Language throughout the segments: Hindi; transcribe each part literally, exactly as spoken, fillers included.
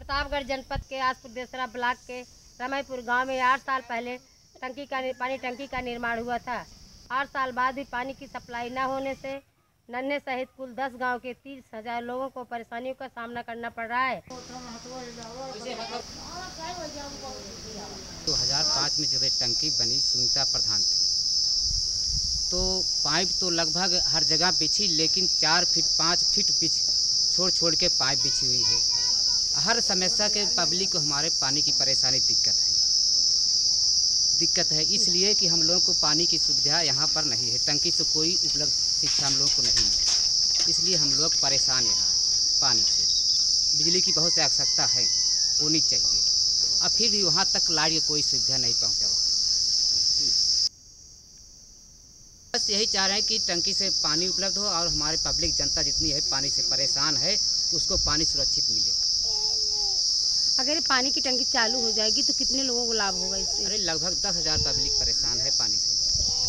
प्रतापगढ़ जनपद के आसपुर देसरा ब्लॉक के रमैपुर गांव में आठ साल पहले टंकी का पानी टंकी का निर्माण हुआ था। आठ साल बाद भी पानी की सप्लाई न होने से नन्हे सहित कुल दस गांव के तीस हजार लोगों को परेशानियों का सामना करना पड़ रहा है। दो हज़ार पाँच में जब ये टंकी बनी सुनीता प्रधान थी, तो पाइप तो लगभग हर जगह बिछी, लेकिन चार फीट पाँच फीट बिछ छोड़ छोड़ के पाइप बिछी हुई है। हर समस्या के पब्लिक को हमारे पानी की परेशानी दिक्कत है दिक्कत है इसलिए कि हम लोगों को पानी की सुविधा यहाँ पर नहीं है। टंकी से कोई उपलब्ध शिक्षा हम लोगों को नहीं है, इसलिए हम लोग परेशान यहाँ पानी से। बिजली की बहुत सी आवश्यकता है, होनी चाहिए, और फिर भी वहाँ तक लाइट की कोई सुविधा नहीं पहुँचा वहाँ। बस यही चाह रहे हैं कि टंकी से पानी उपलब्ध हो और हमारे पब्लिक जनता जितनी है पानी से परेशान है उसको पानी सुरक्षित मिले। अगर पानी की टंकी चालू हो जाएगी तो कितने लोगों को लाभ होगा इससे? अरे लगभग दस हजार पब्लिक परेशान है पानी से।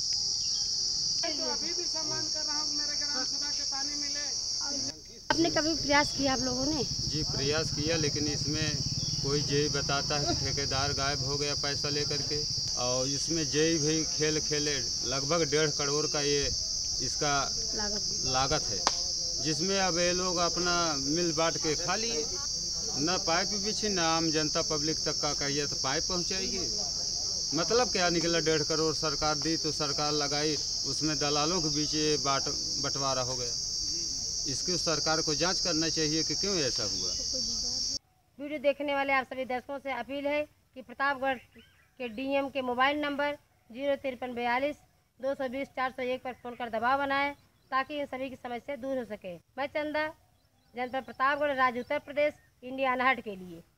तो अभी भी सम्मान कर रहा हूँ मेरे ग्राम सभा के पानी मिले। आपने कभी प्रयास किया आप लोगों ने? जी प्रयास किया, लेकिन इसमें कोई जेई बताता है कि ठेकेदार गायब हो गया पैसा लेकर के, और इसमें जेई भी खेल खेले। लगभग डेढ़ करोड़ का ये इसका लागत लागत है, जिसमें अब ये लोग अपना मिल बांट के खा लिए। न पाइप बिछी, न आम जनता पब्लिक तक का कहिए तो पाइप पहुंचाएगी। मतलब क्या निकला, डेढ़ करोड़ सरकार दी तो सरकार लगाई, उसमें दलालों के बीच ये बाट बंटवारा हो गया। इसकी सरकार को जांच करना चाहिए कि क्यों ऐसा हुआ। वीडियो देखने वाले आप सभी दर्शकों से अपील है कि प्रतापगढ़ के डीएम के मोबाइल नंबर जीरो तिरपन बयालीस दो सौ बीस चार सौ एक पर फोन कर दबाव बनाएं, ताकि इन सभी की समस्या दूर हो सके। मैं चंदा, जनपद प्रतापगढ़, राज्य उत्तर प्रदेश, इंडिया अनहट के लिए।